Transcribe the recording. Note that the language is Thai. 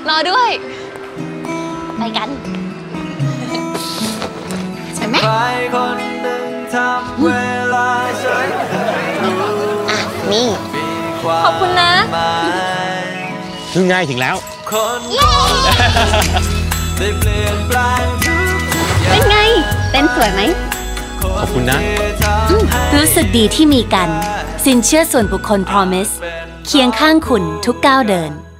รอด้วยไปกันใช่ไหมนี่ขอบคุณนะถึงไงถึงแล้วเป็นไงเต้นสวยไหมขอบคุณนะรู้สึกดีที่มีกันสินเชื่อส่วนบุคคล Promise เคียงข้างคุณทุกก้าวเดิน